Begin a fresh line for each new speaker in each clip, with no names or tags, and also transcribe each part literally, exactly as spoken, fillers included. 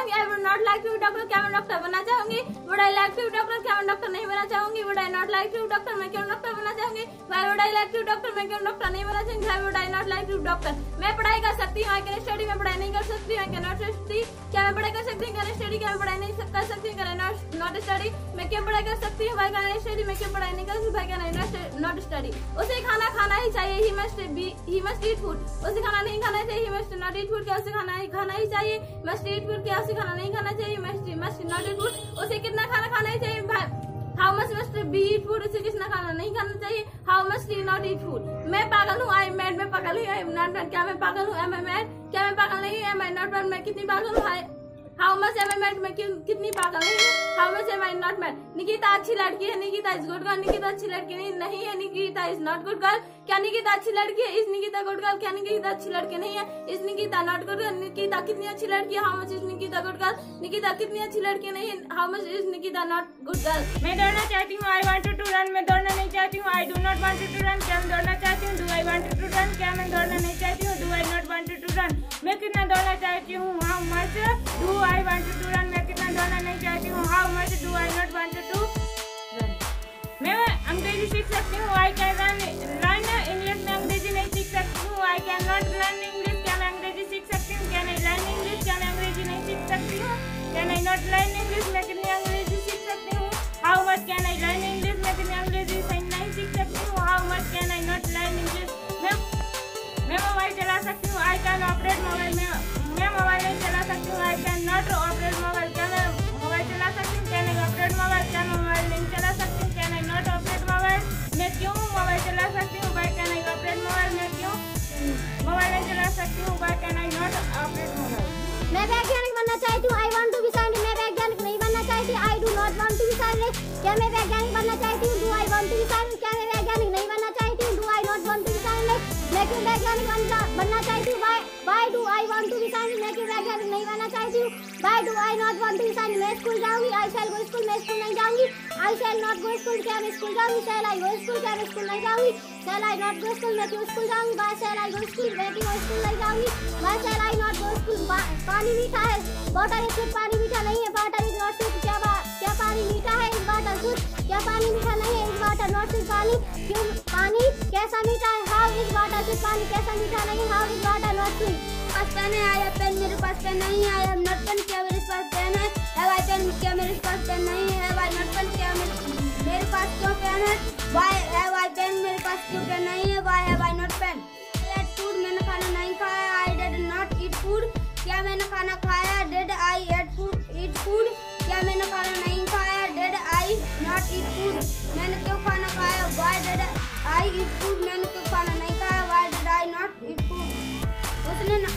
चाहूंगी? I would not like to doctor, क्या मैं डॉक्टर बनना चाहूंगी? Would I like to doctor, क्या मैं डॉक्टर नहीं बनना चाहूंगी? Would I not like to doctor, मैं क्यों डॉक्टर बनना चाहूंगी? Why would I like to doctor, मैं क्यों डॉक्टर नहीं बनना चाहूंगी? Why would I not like to doctor. मैं पढ़ाई कर सकती हूँ, आई कैन स्टडी, मैं पढ़ाई नहीं कर सकती, आई कैन नॉट स्टडी, क्या मैं पढ़ाई कर सकती हूँ? कैन स्टडी, क्या मैं पढ़ाई नहीं कर सकती हूँ? कैन नॉट स्टडी, मैं क्यों पढ़ाई कर सकती हूँ? वाई कैन आई स्टडी, मैं क्यों पढ़ाई नहीं कर सकती? Why can I not study. उसे खाना खाना ही चाहिए, he must be he must eat food, उसे खाना नहीं खाना चाहिए, he must not eat food, क्या उसे खाना ही खाना ही चाहिए? मस्ट ईट फूड, क्या उसे खाना नहीं खाना चाहिए? Must must not eat food, उसे कितना खाना खाना ही चाहिए? How much must be eat food, उसे कितना खाना नहीं खाना चाहिए? How must he not eat food. मैं पागल हूँ, आई एम मैड, मैं पागल हूँ, आई एम नॉट मैड, क्या मैं पागल हूँ? एम आई मैड, क्या मैं पागल नहीं? एम आई नॉट मैड, मैं कितनी पागल हूँ? How much am I mad, मैं कितनी पागल नहीं हूँ? How much am I not mad. Nikita अच्छी लड़की है, Nikita is good girl, Nikita अच्छी लड़की नहीं, नहीं है, Nikita is not good girl, क्या निकिता अच्छी लड़की है? इज निकिता गुड गर्ल, क्या निकिता अच्छी लड़की नहीं है? Is Nikita not good girl, Nikita कितनी अच्छी लड़की है? How much is Nikita good girl, Nikita कितनी अच्छी लड़की नहीं है? How much is Nikita not good girl.
मैं दौड़ना चाहती हूँ, आई वांट टू रन, मैं दौड़ना नहीं चाहती हूँ, I do not want to run, क्या मैं दौड़ना चाहती हूँ? Do I want to run, क्या मैं दौड़ना नहीं चाहती हूँ? Do I not want to run. मैं कितना दौड़ना चाहती हूँ? How much do I want to run, मैं कितना दौड़ना नहीं चाहती हूँ? How much do I not want to run. मैं अंग्रेजी सीख सकती हूँ, आई कैन लर्न इंग्लिश, मैं अंग्रेजी नहीं सीख सकती हूँ, I can not learn English, क्या मैं अंग्रेजी सीख सकती हूँ? क्या नहीं लर्न इंग्लिश, क्या मैं अंग्रेजी नहीं सीख सकती हूँ? क्या नहीं नॉट लर्न इंग्लिश, मैं कितनी अंग्रेजी सीख सकती हूँ? How much can I learn English, मैं कितनी अंग्रेजी नहीं सीख सकती हूँ? How much can I not learn English. मैं मैं मोबाइल चला सकती हूँ, आई कैन ऑपरेट मोबाइल, मैं मैं मोबाइल नहीं चला सकती हूँ, I can not operate mobile, क्या मैं मोबाइल चला सकती हूँ? क्या नहीं ऑपरेट मोबाइल, क्या मैं मोबाइल नहीं चला सकती हूँ? क्या नहीं नॉट ऑपरेट मोबाइल। मैं क्यों मोबाइल चला सकती हूँ? Why can I operate mobile, मैं क्यों मोबाइल नहीं चला सकती हूँ? Why can I not operate mobile.
मैं वैज्ञानिक बनना चाहती हूँ, I want to be scientist, मैं वैज्ञानिक नहीं बनना चाहती, I do not want to be scientist, क्या मैं वैज्ञानिक बनना चाहती हूँ? Do I want to be scientist, क्या मैं वैज्ञानिक नहीं बनना चाहती हूँ? Do I not want to be scientist, मैं क्यों वैज्ञानिक बनना चाहती हूँ? Why do I want to be scientist, मैं क्यों वैज्ञानिक नहीं बनना चाहती हूँ? Why do I not want to be scientist, मैं स्कूल जाऊंगी, आई शैल गो स्कूल, मैं स्कूल नहीं जाऊंगी, I shall not go school, क्या मैं स्कूल जाऊंगी? शैल आई गो स्कूल, क्या मैं स्कूल नहीं जाऊंगी? शैल आई नॉट गो स्कूल, मैं क्यों स्कूल जाऊंगी? Why shall I go school, मैं क्यों स्कूल नहीं जाऊंगी? Why shall I not go school. पानी मीठा है, वाटर इज स्वीट, पानी मीठा नहीं है, वाटर इज नॉट स्वीट, क्या क्या पानी मीठा है? इस वाटर स्वीट, क्या पानी मीठा नहीं है? इस वाटर नॉट स्वीट, पानी क्यों पानी कैसा मीठा है? हाउ इज वाटर स्वीट, पानी कैसा मीठा नहीं है? How is water not sweet. पास पेन है, आई पेन, मेरे पास पेन नहीं है, आई एम नॉट पेन, क्या मेरे पास पेन है? हैव आई पेन, क्या मेरे पास पेन नहीं है? हैव आई नॉट पेन, क्या मेरे पास क्यों पेन है? व्हाई हैव आई पेन, मेरे पास क्यों पेन नहीं है? Why have I not pen. I ate food, मैंने खाना नहीं खाया, I did not eat food, क्या मैंने खाना खाया? Did I eat food eat food, क्या मैंने खाना नहीं खाया? Did I not eat food, मैंने क्यों खाना खाया? Why did I eat food, मैंने क्यों खाना नहीं खाया? Why did I not eat food. उसने न,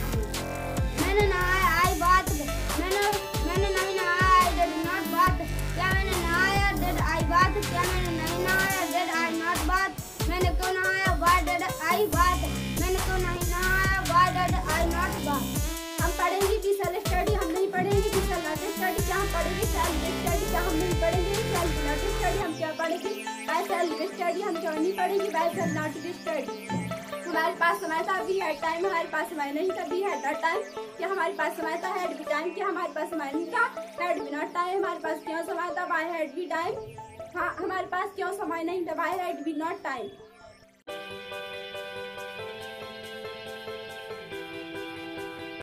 मैंने नहाया, आई बात, मैंने मैंने नहीं नहाया, आई डिड नॉट बात, क्या मैंने नहाया? डिड आई बात, क्या मैंने नहीं नहाया? डिड आई नॉट बात, मैंने क्यों नहाया? व्हाई डिड आई बात, मैंने क्यों नहीं नहाया? व्हाई डिड आई नॉट बात। हम पढ़ेंगे कि सेल्फ स्टडी, हम नहीं पढ़ेंगे कि सेल्फ स्टडी, क्या हम पढ़ेंगे सेल्फ स्टडी, क्या हम नहीं पढ़ेंगे सेल्फ स्टडी, हम क्या पढ़ेंगे बाय सेल्फ स्टडी, हम क्यों नहीं पढ़ेंगे बाय सेल्फ नॉट स्टडी। हमारे पास समय था, अभी है टाइम, हमारे पास समय नहीं था, भी है टाइम, क्या हमारे पास समय था? हैड भी टाइम, क्या हमारे पास समय नहीं था? हैड भी नॉट टाइम, हमारे पास क्यों समय था? बाय हैड भी टाइम, हाँ हमारे पास क्यों समय नहीं था? By had be not time.